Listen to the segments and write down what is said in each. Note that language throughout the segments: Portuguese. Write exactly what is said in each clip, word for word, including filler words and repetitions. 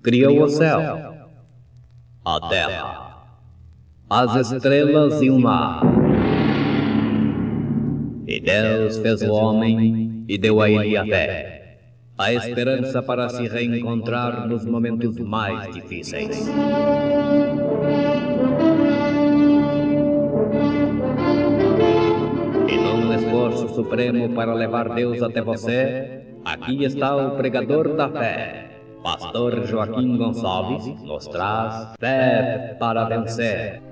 criou o céu, a terra, as estrelas e o mar. E Deus fez o homem e deu a ele a fé, a esperança para se reencontrar nos momentos mais difíceis. E num esforço supremo para levar Deus até você, aqui está o pregador da fé. Pastor Joaquim Gonçalves nos traz fé para vencer.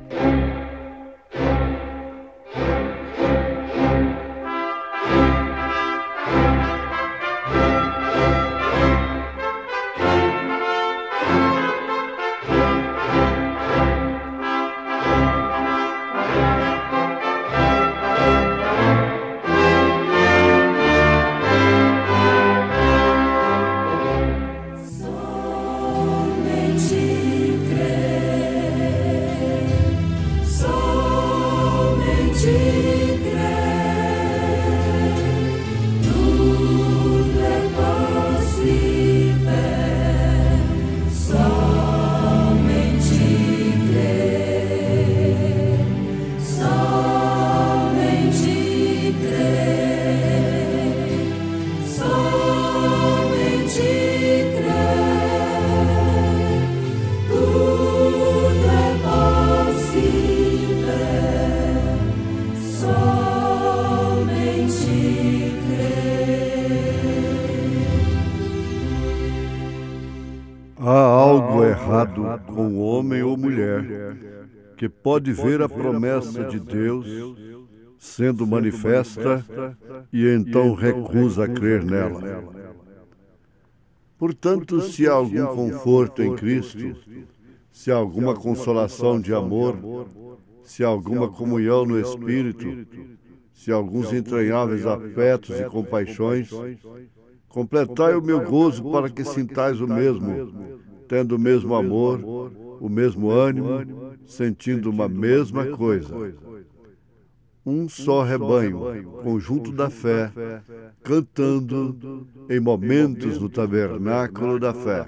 Há algo errado com o homem ou mulher que pode ver a promessa de Deus sendo manifesta e então recusa crer nela. Portanto, se há algum conforto em Cristo, se há alguma consolação de amor, se há alguma comunhão no Espírito, se há alguns entranháveis afetos e compaixões, completai o meu gozo para que sintais o mesmo, tendo o mesmo amor, o mesmo ânimo, sentindo uma mesma coisa. Um só rebanho, conjunto da fé, cantando em momentos no tabernáculo da fé.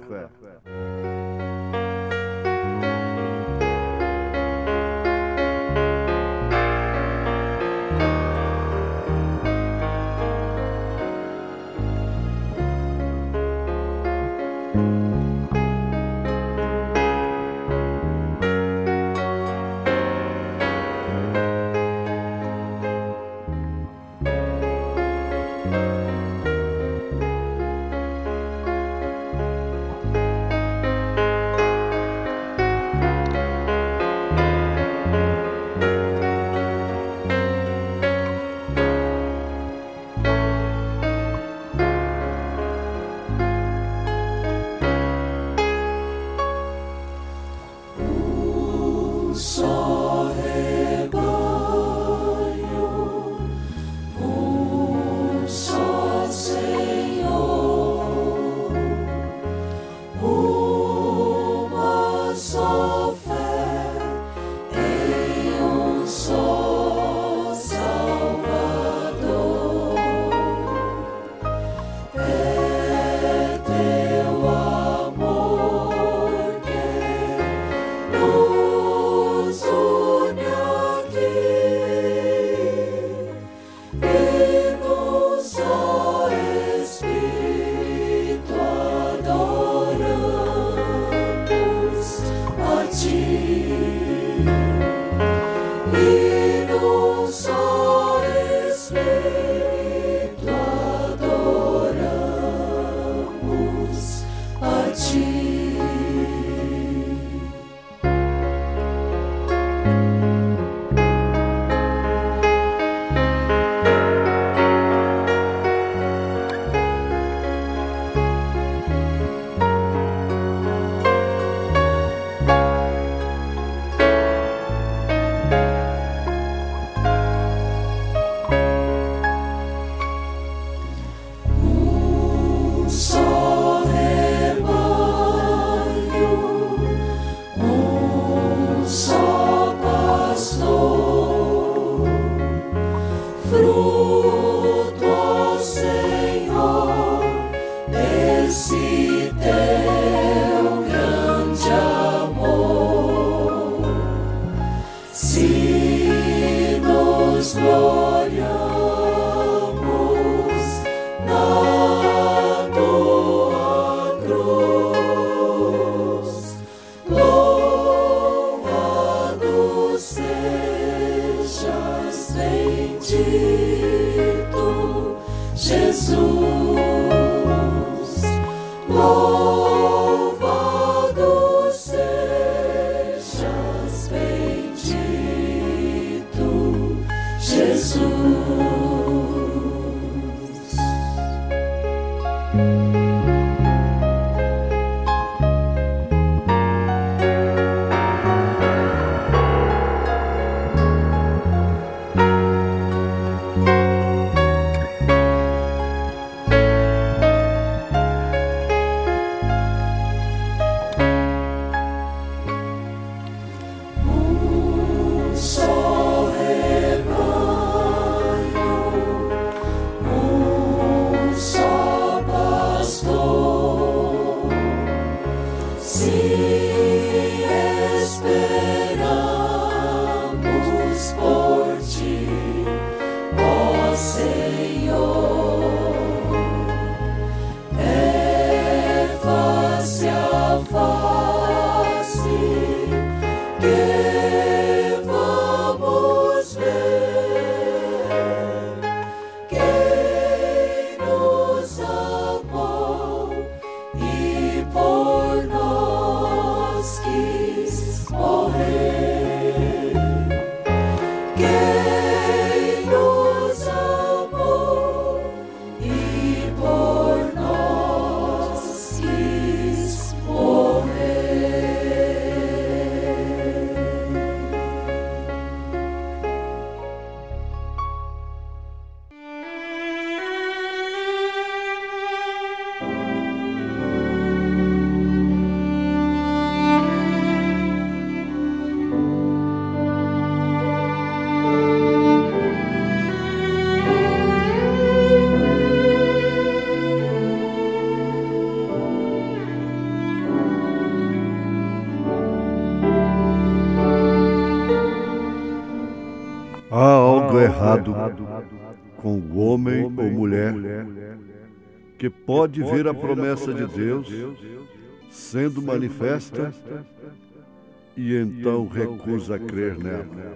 errado com o homem ou mulher que pode ver a promessa de Deus sendo manifesta e então recusa crer nela.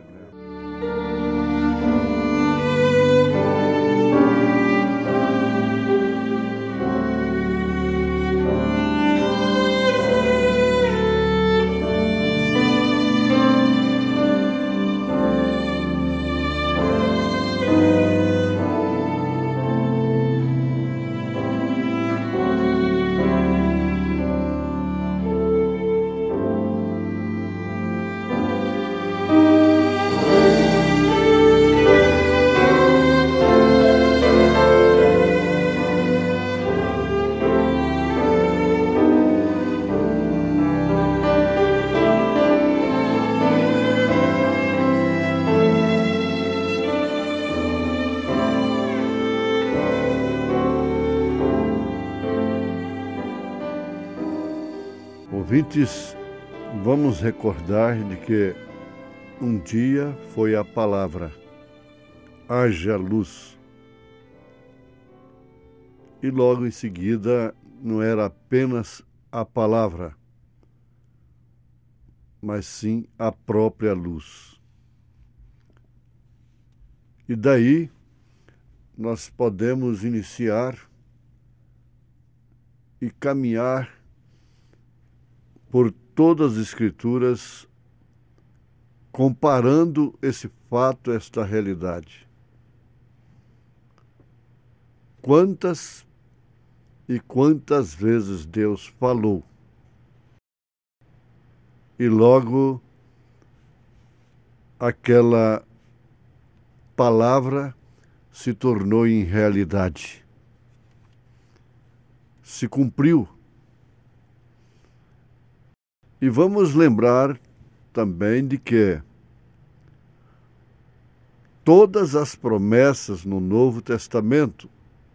Ouvintes, vamos recordar de que um dia foi a palavra, haja luz. E logo em seguida não era apenas a palavra, mas sim a própria luz. E daí nós podemos iniciar e caminhar por todas as Escrituras, comparando esse fato, esta realidade. Quantas e quantas vezes Deus falou, e logo aquela palavra se tornou em realidade, se cumpriu. E vamos lembrar também de que todas as promessas no Novo Testamento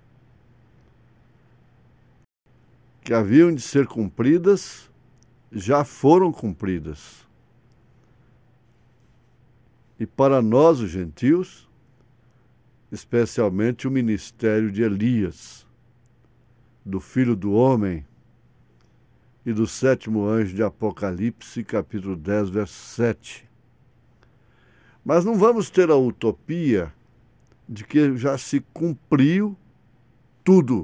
que haviam de ser cumpridas já foram cumpridas. E para nós, os gentios, especialmente o ministério de Elias, do Filho do Homem, e do sétimo anjo de Apocalipse, capítulo dez, verso sete. Mas não vamos ter a utopia de que já se cumpriu tudo.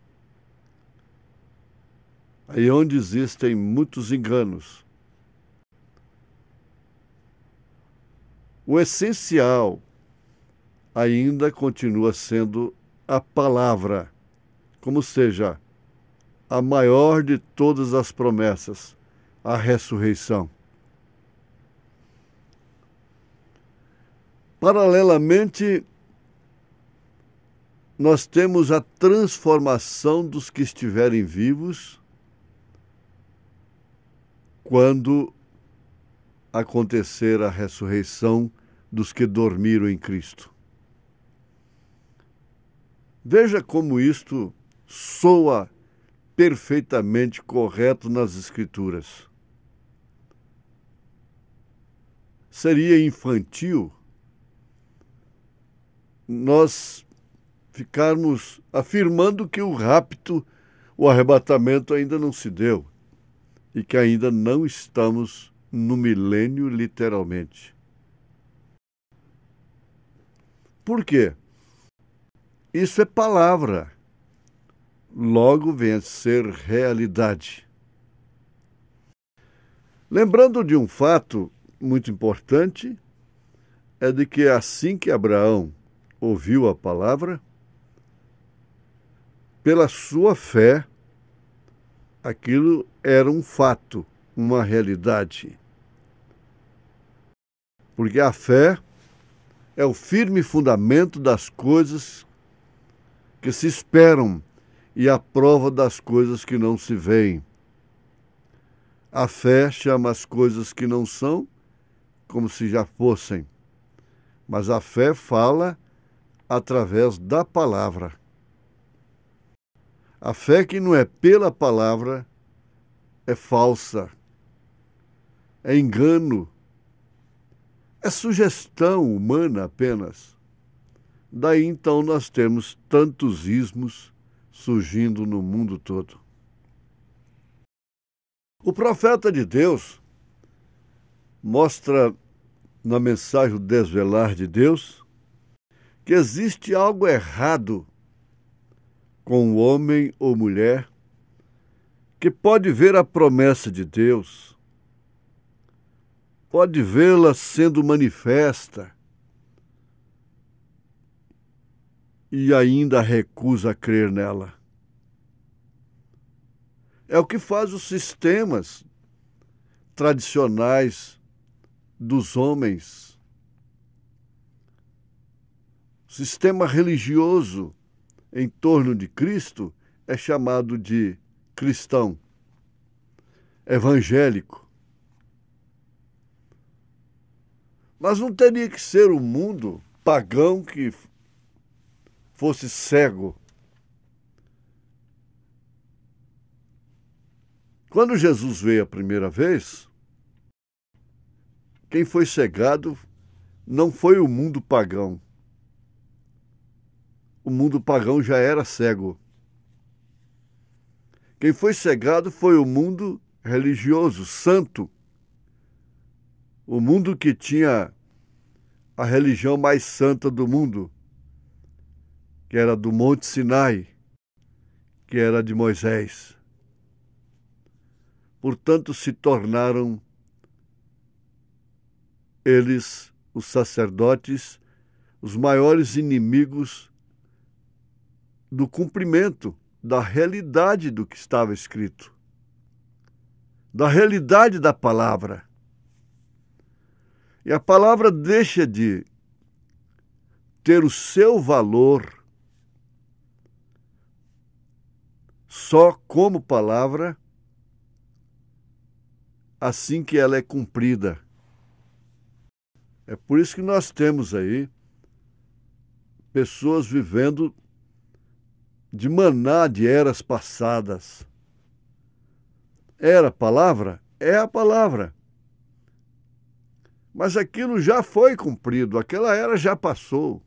Aí onde existem muitos enganos. O essencial ainda continua sendo a palavra, como seja a maior de todas as promessas, a ressurreição. Paralelamente, nós temos a transformação dos que estiverem vivos quando acontecer a ressurreição dos que dormiram em Cristo. Veja como isto soa perfeitamente correto nas Escrituras. Seria infantil nós ficarmos afirmando que o rapto, o arrebatamento ainda não se deu e que ainda não estamos no milênio literalmente. Por quê? Isso é palavra, logo vem a ser realidade. Lembrando de um fato muito importante, é de que assim que Abraão ouviu a palavra, pela sua fé, aquilo era um fato, uma realidade. Porque a fé é o firme fundamento das coisas que se esperam e a prova das coisas que não se veem. A fé chama as coisas que não são como se já fossem, mas a fé fala através da palavra. A fé que não é pela palavra é falsa, é engano, é sugestão humana apenas. Daí então nós temos tantos ismos surgindo no mundo todo. O profeta de Deus mostra na mensagem O Desvelar de Deus que existe algo errado com o homem ou mulher que pode ver a promessa de Deus, pode vê-la sendo manifesta e ainda recusa crer nela. É o que faz os sistemas tradicionais dos homens. O sistema religioso em torno de Cristo é chamado de cristão, evangélico. Mas não teria que ser o mundo pagão que fosse cego. Quando Jesus veio a primeira vez, quem foi cegado não foi o mundo pagão. O mundo pagão já era cego. Quem foi cegado foi o mundo religioso, santo. O mundo que tinha a religião mais santa do mundo, que era do Monte Sinai, que era de Moisés. Portanto, se tornaram eles, os sacerdotes, os maiores inimigos do cumprimento da realidade do que estava escrito, da realidade da palavra. E a palavra deixa de ter o seu valor só como palavra assim que ela é cumprida. É por isso que nós temos aí pessoas vivendo de maná de eras passadas. Era a palavra? É a palavra. Mas aquilo já foi cumprido, aquela era já passou.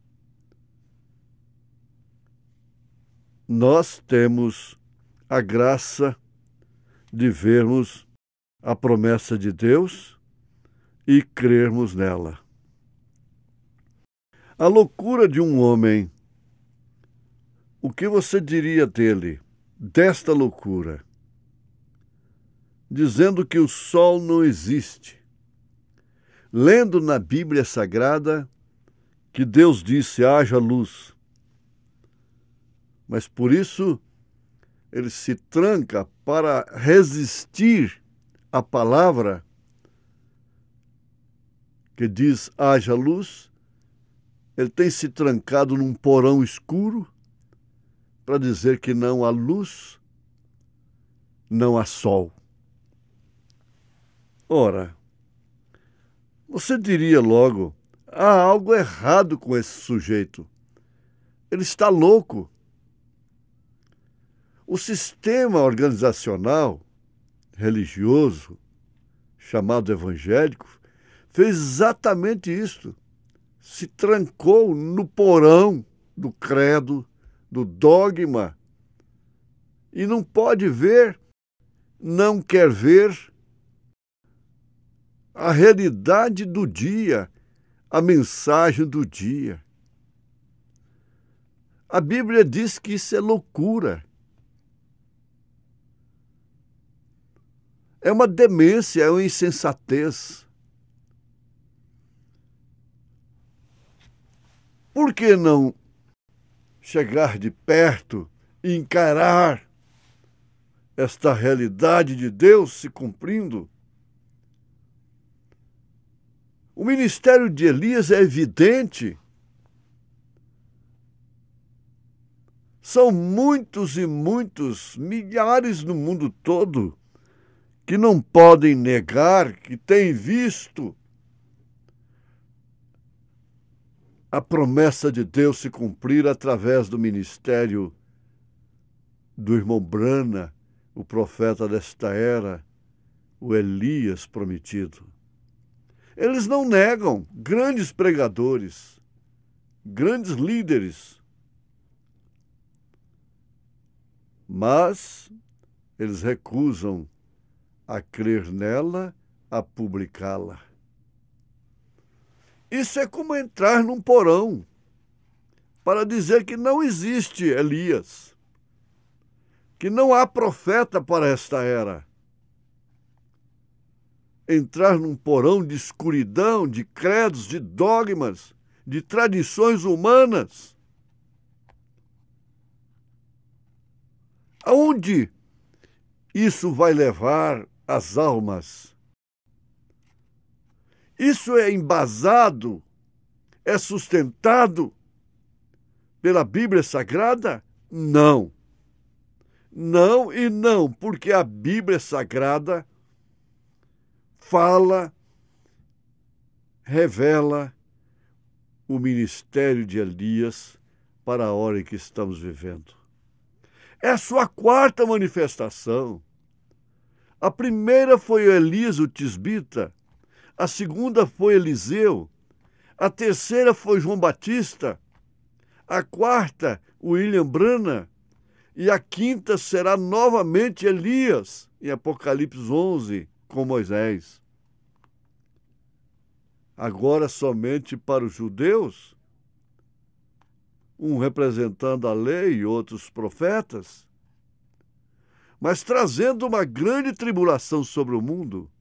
Nós temos a graça de vermos a promessa de Deus e crermos nela. A loucura de um homem, o que você diria dele, desta loucura? Dizendo que o sol não existe. Lendo na Bíblia Sagrada que Deus disse, haja luz. Mas por isso ele se tranca para resistir à palavra que diz, haja luz. Ele tem se trancado num porão escuro para dizer que não há luz, não há sol. Ora, você diria logo, há algo errado com esse sujeito. Ele está louco. O sistema organizacional religioso, chamado evangélico, fez exatamente isso. Se trancou no porão do credo, do dogma, e não pode ver, não quer ver a realidade do dia, a mensagem do dia. A Bíblia diz que isso é loucura. É uma demência, é uma insensatez. Por que não chegar de perto e encarar esta realidade de Deus se cumprindo? O ministério de Elias é evidente. São muitos e muitos, milhares no mundo todo, que não podem negar que têm visto a promessa de Deus se cumprir através do ministério do irmão Brana, o profeta desta era, o Elias prometido. Eles não negam, grandes pregadores, grandes líderes, mas eles recusam a crer nela, a publicá-la. Isso é como entrar num porão para dizer que não existe Elias, que não há profeta para esta era. Entrar num porão de escuridão, de credos, de dogmas, de tradições humanas. Aonde isso vai levar as almas? Isso é embasado, é sustentado pela Bíblia Sagrada? Não. Não e não, porque a Bíblia Sagrada fala, revela o ministério de Elias para a hora em que estamos vivendo. É a sua quarta manifestação. A primeira foi Elias, o tisbita. A segunda foi Eliseu. A terceira foi João Batista. A quarta, William Branham. E a quinta será novamente Elias, em Apocalipse onze, com Moisés. Agora somente para os judeus, um representando a lei e outros profetas, mas trazendo uma grande tribulação sobre o mundo.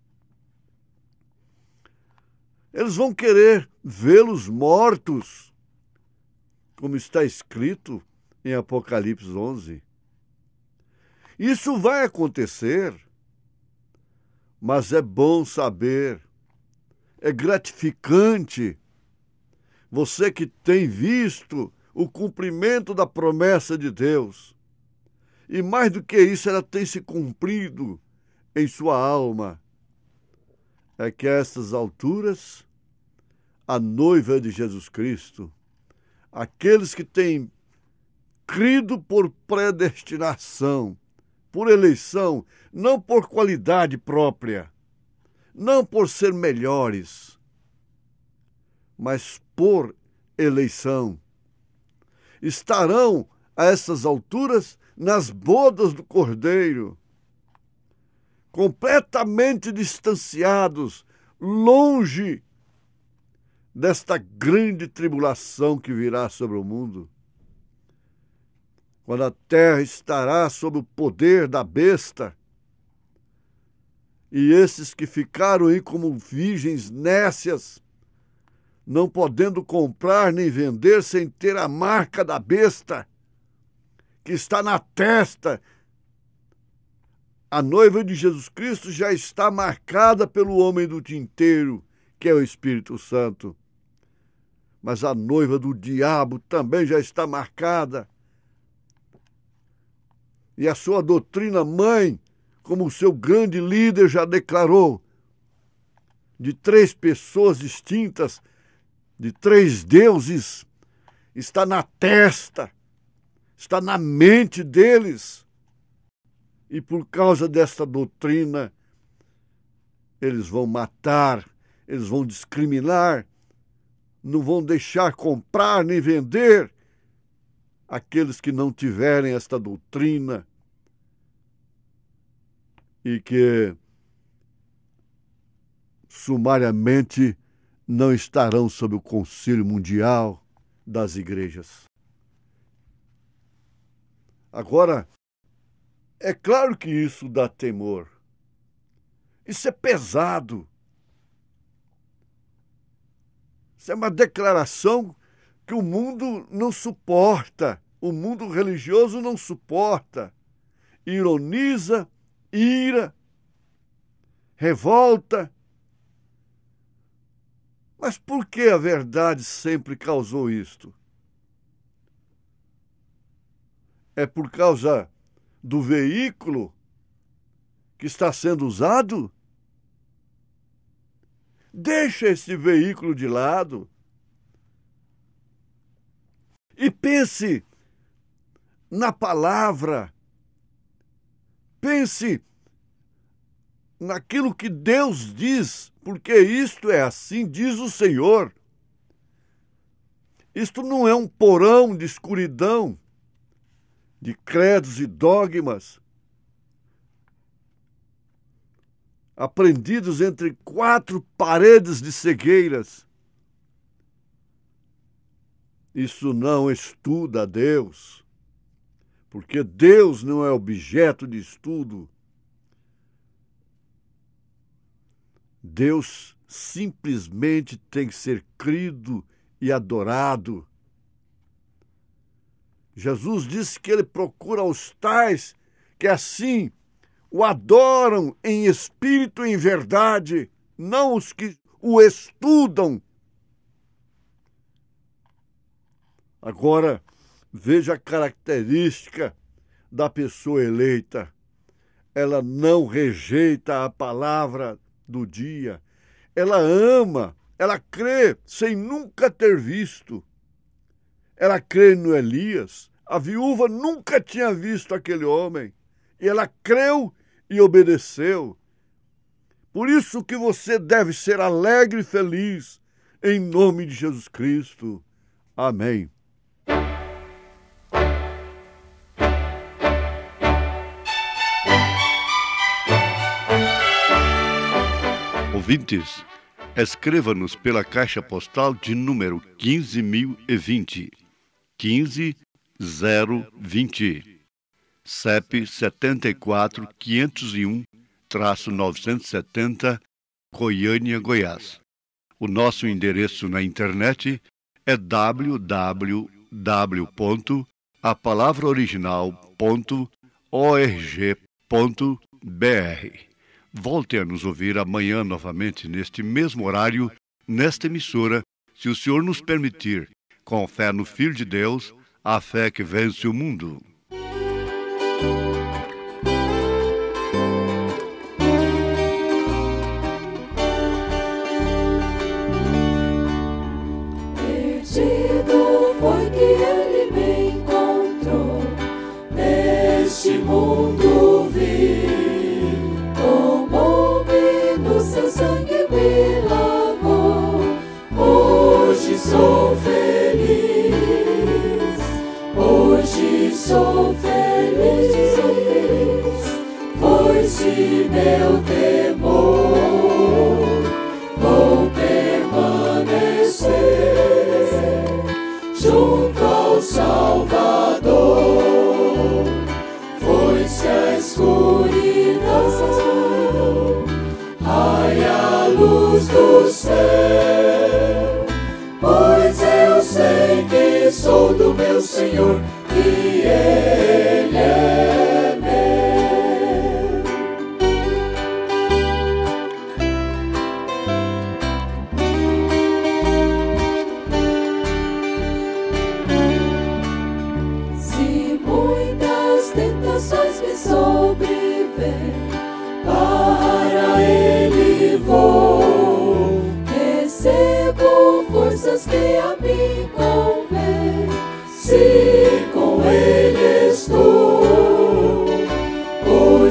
Eles vão querer vê-los mortos, como está escrito em Apocalipse onze. Isso vai acontecer, mas é bom saber, é gratificante, você que tem visto o cumprimento da promessa de Deus. E mais do que isso, ela tem se cumprido em sua alma. É que a estas alturas, a noiva de Jesus Cristo, aqueles que têm crido por predestinação, por eleição, não por qualidade própria, não por ser melhores, mas por eleição, estarão a essas alturas nas bodas do Cordeiro, completamente distanciados, longe desta grande tribulação que virá sobre o mundo, quando a terra estará sob o poder da besta, e esses que ficaram aí como virgens nécias, não podendo comprar nem vender sem ter a marca da besta, que está na testa. A noiva de Jesus Cristo já está marcada pelo homem do tinteiro, que é o Espírito Santo. Mas a noiva do diabo também já está marcada. E a sua doutrina mãe, como o seu grande líder já declarou, de três pessoas distintas, de três deuses, está na testa, está na mente deles. E por causa desta doutrina, eles vão matar, eles vão discriminar, não vão deixar comprar nem vender aqueles que não tiverem esta doutrina e que sumariamente não estarão sob o Concílio Mundial das Igrejas. Agora, é claro que isso dá temor. Isso é pesado. Isso é uma declaração que o mundo não suporta, o mundo religioso não suporta. Ironiza, ira, revolta. Mas por que a verdade sempre causou isto? É por causa do veículo que está sendo usado? Deixa esse veículo de lado e pense na palavra, pense naquilo que Deus diz, porque isto é assim, diz o Senhor. Isto não é um porão de escuridão, de credos e dogmas, aprendidos entre quatro paredes de cegueiras. Isso não estuda a Deus, porque Deus não é objeto de estudo. Deus simplesmente tem que ser crido e adorado. Jesus disse que ele procura os tais que assim o adoram em espírito e em verdade, não os que o estudam. Agora, veja a característica da pessoa eleita. Ela não rejeita a palavra do dia. Ela ama, ela crê sem nunca ter visto. Ela crê no Elias. A viúva nunca tinha visto aquele homem. E ela creu e obedeceu. Por isso que você deve ser alegre e feliz, em nome de Jesus Cristo. Amém. Ouvintes, escreva-nos pela caixa postal de número quinze mil e vinte, quinze zero vinte, C E P setenta e quatro, quinhentos e um, novecentos e setenta, Goiânia, Goiás. O nosso endereço na internet é w w w ponto a palavra original ponto org ponto b r. Volte a nos ouvir amanhã novamente neste mesmo horário, nesta emissora, se o Senhor nos permitir, com fé no Filho de Deus, a fé que vence o mundo. Perdido foi que ele me encontrou, neste mundo vi. Seu sangue me lavou, hoje sou feliz, hoje sou feliz, sou feliz, foi-se meu temor, vou permanecer junto ao Salvador, foi-se a escuridão, ai, a luz do céu, pois eu sei que sou do meu Senhor e Ele é meu. Se muitas tentações me sobrevêm, para Ele vou, recebo forças que a mim convém, se com Ele estou,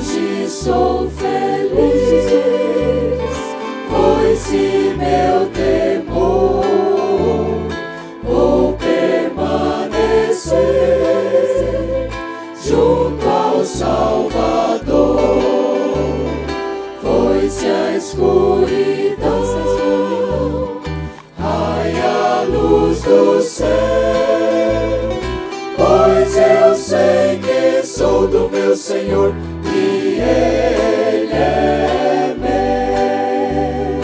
escuridão, raia a luz do céu, pois eu sei que sou do meu Senhor e Ele é meu.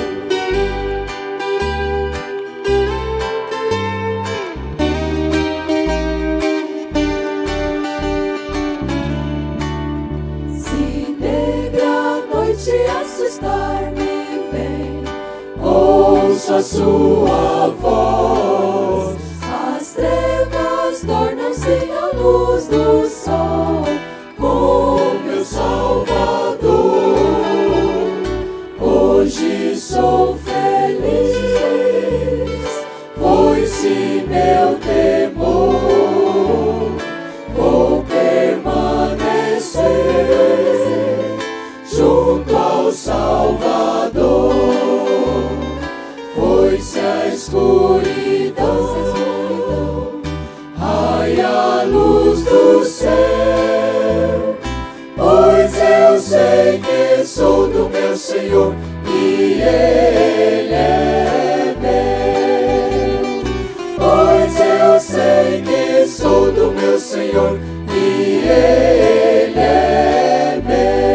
Se negra noite assustar-me vem, ouço a sua voz, as trevas tornam-se a luz do sol, com meu Salvador. Hoje sou feliz, foi-se meu temor, vou permanecer junto ao Salvador. Foi-se a escuridão, raia a luz do céu, pois eu sei que sou do meu Senhor e Ele é meu. Pois eu sei que sou do meu Senhor e Ele é meu.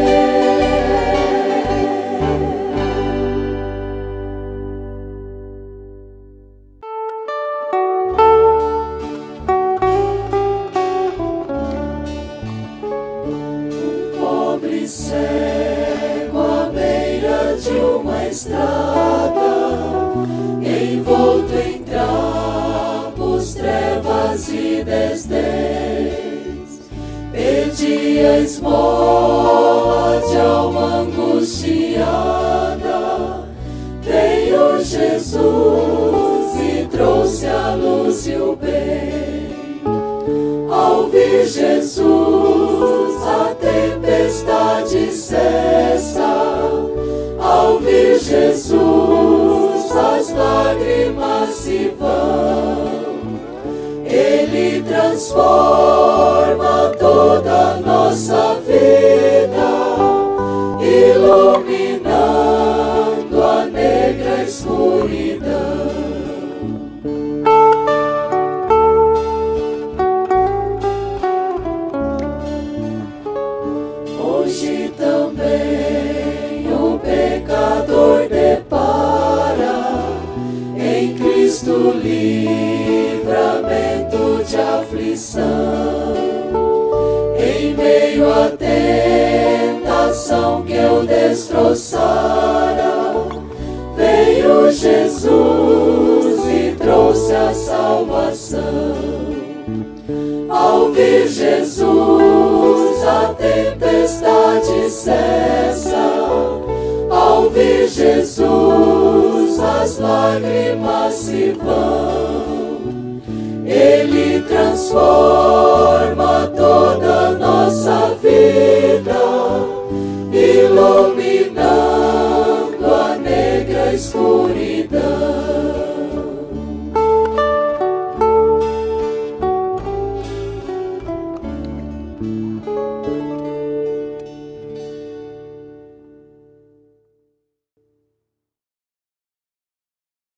Pobre cego à beira de uma estrada, envolto em trapos, trevas e desdéns, pedia esmola de alma angustiada. Veio Jesus e trouxe a luz e o bem. Ao vir Jesus, a tempestade cessa. Ao vir Jesus, as lágrimas se vão. Ele transforma toda a nossa vida, iluminando a negra escuridão. Hoje também o pecador depara em Cristo livramento de aflição. Em meio à tentação que eu destroçara, veio Jesus e trouxe a salvação. Ao vir Jesus, a tempestade cessa. Ao vir Jesus, as lágrimas se vão. Ele transforma